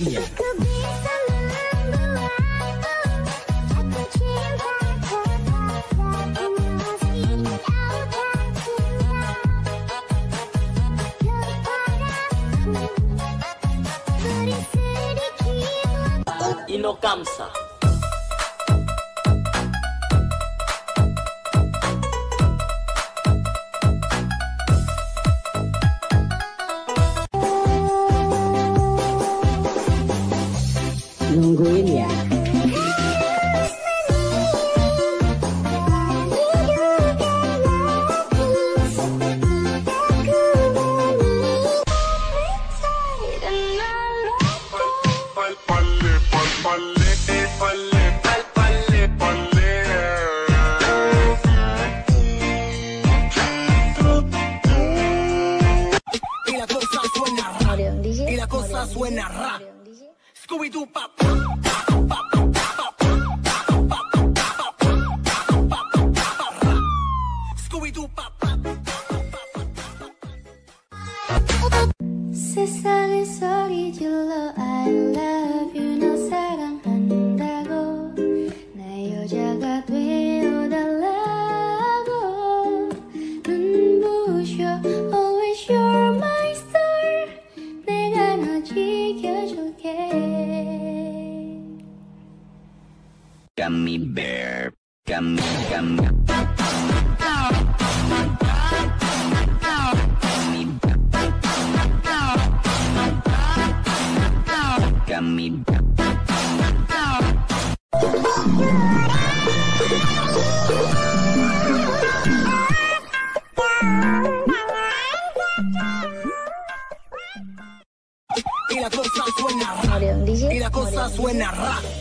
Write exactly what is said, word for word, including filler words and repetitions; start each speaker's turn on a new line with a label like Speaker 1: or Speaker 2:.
Speaker 1: Sungguhnya.
Speaker 2: Inokamsa.
Speaker 1: Nungguin ya.
Speaker 3: Y la cosa suena rap. Scooby-Doo pap.
Speaker 4: 세상의 소리질러 I love you 너 사랑한다고 내 여자가 되어달라고 눈부셔 always you're my star 내가 너 지켜줄게
Speaker 5: Gummy bear Gummy gummy Gummy.
Speaker 3: Y la cosa suena rap. Y la cosa suena rap.